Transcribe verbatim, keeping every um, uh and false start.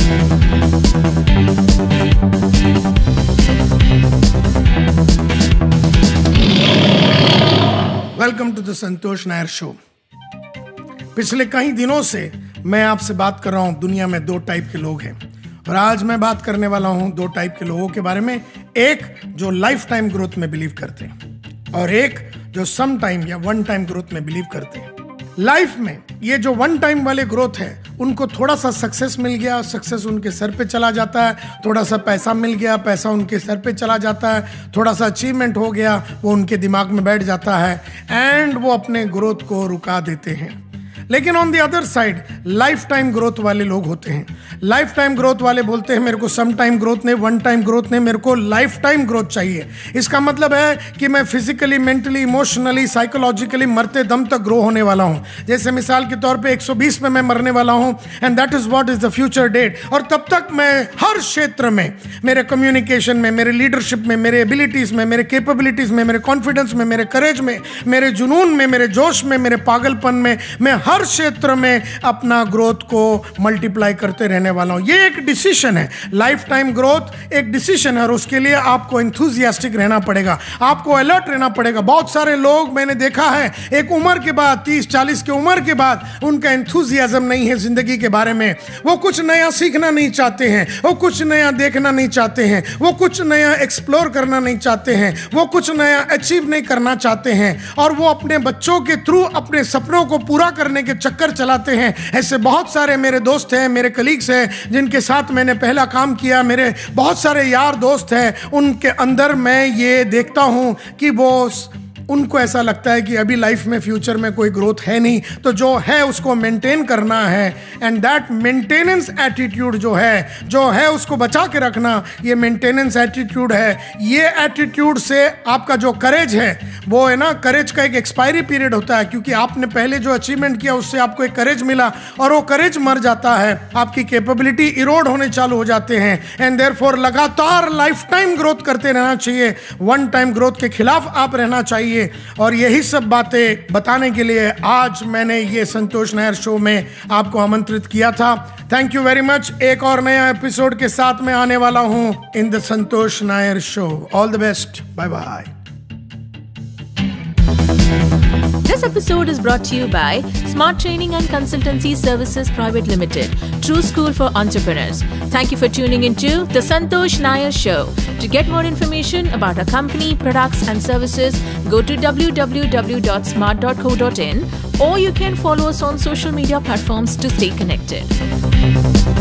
Welcome to the Santosh Nair show. पिछले कई दिनों से मैं आपसे बात कर रहा हूं, दुनिया में दो टाइप के लोग हैं और आज मैं बात करने वाला हूं दो टाइप के लोगों के बारे में। एक जो लाइफ टाइम ग्रोथ में बिलीव करते हैं और एक जो सम टाइम या वन टाइम ग्रोथ में बिलीव करते हैं। लाइफ में ये जो वन टाइम वाले ग्रोथ है, उनको थोड़ा सा सक्सेस मिल गया, सक्सेस उनके सर पे चला जाता है, थोड़ा सा पैसा मिल गया, पैसा उनके सर पे चला जाता है, थोड़ा सा अचीवमेंट हो गया, वो उनके दिमाग में बैठ जाता है एंड वो अपने ग्रोथ को रुका देते हैं। लेकिन on the other side lifetime growth वाले लोग होते हैं। लाइफ टाइम ग्रोथ वाले बोलते हैं मेरे को सम टाइम ग्रोथ नहीं, वन टाइम ग्रोथ नहीं, मेरे को लाइफ टाइम ग्रोथ चाहिए। इसका मतलब है कि मैं फिजिकली, मेंटली, इमोशनली, साइकोलॉजिकली मरते दम तक ग्रो होने वाला हूं। जैसे मिसाल के तौर पे एक सौ बीस में मैं मरने वाला हूं and that is what is the future date. और तब तक मैं हर क्षेत्र में, मेरे कम्युनिकेशन में, मेरे लीडरशिप में, मेरे एबिलिटीज में, मेरे कैपेबिलिटीज में, मेरे कॉन्फिडेंस में, मेरे करेज में, मेरे जुनून में, मेरे जोश में, मेरे पागलपन में, मैं हर क्षेत्र में अपना ग्रोथ को मल्टीप्लाई करते रहने वाला हूं। ये एक डिसीजन है। लाइफ टाइम ग्रोथ एक डिसीजन है और उसके लिए आपको एंथुसियास्टिक रहना पड़ेगा, आपको अलर्ट रहना पड़ेगा। बहुत सारे लोग मैंने देखा है एक उम्र के बाद, तीस चालीस की उम्र के बाद उनका एंथुसियाज्म नहीं है जिंदगी के बारे में। वो कुछ नया सीखना नहीं चाहते हैं, वो कुछ नया देखना नहीं चाहते हैं, वो कुछ नया एक्सप्लोर करना नहीं चाहते हैं, वो कुछ नया अचीव नहीं करना चाहते हैं और वो अपने बच्चों के थ्रू अपने सपनों को पूरा करने के चक्कर चलाते हैं। ऐसे बहुत सारे मेरे दोस्त हैं, मेरे कलीग्स हैं जिनके साथ मैंने पहला काम किया, मेरे बहुत सारे यार दोस्त हैं। उनके अंदर मैं ये देखता हूं कि वो उनको ऐसा लगता है कि अभी लाइफ में, फ्यूचर में कोई ग्रोथ है नहीं, तो जो है उसको मेंटेन करना है एंड दैट मेंटेनेंस एटीट्यूड जो है जो है उसको बचा के रखना, ये मेंटेनेंस एटीट्यूड है। ये एटीट्यूड से आपका जो करेज है वो है ना, करेज का एक एक्सपायरी पीरियड होता है, क्योंकि आपने पहले जो अचीवमेंट किया उससे आपको एक करेज मिला और वो करेज मर जाता है, आपकी कैपेबिलिटी इरोड होने चालू हो जाते हैं एंड देयरफॉर लगातार लाइफ टाइम ग्रोथ करते रहना चाहिए, वन टाइम ग्रोथ के खिलाफ आप रहना चाहिए। और यही सब बातें बताने के लिए आज मैंने ये संतोष नायर शो में आपको आमंत्रित किया था। Thank you very much. एक और नया एपिसोड के साथ मैं आने वाला हूं in the Santosh Nair show. All the best, bye bye. This episode is brought to you by Smart Training and Consultancy Services Private Limited, True School for Entrepreneurs. Thank you for tuning into The Santosh Nair Show. To get more information about our company, products and services, go to w w w dot smart dot co dot in or you can follow us on social media platforms to stay connected.